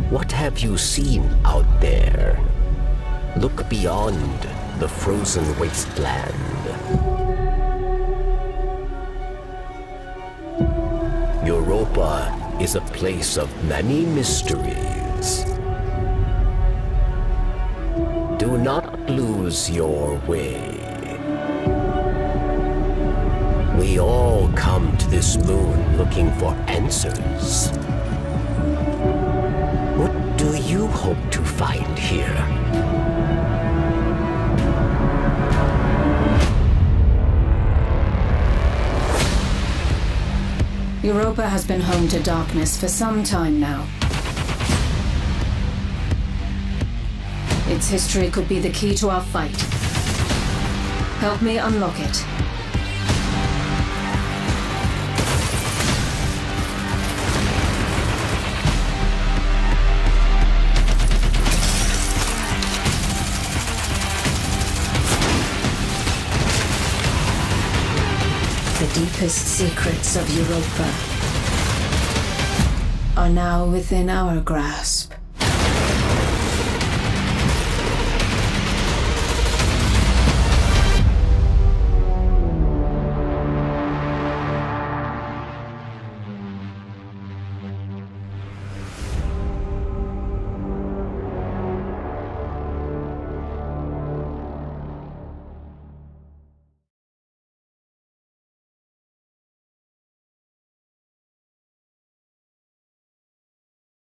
What have you seen out there? Look beyond the frozen wasteland. Europa is a place of many mysteries. Do not lose your way. We all come to this moon looking for answers. What do you hope to find here? Europa has been home to darkness for some time now. Its history could be the key to our fight. Help me unlock it. The deepest secrets of Europa are now within our grasp.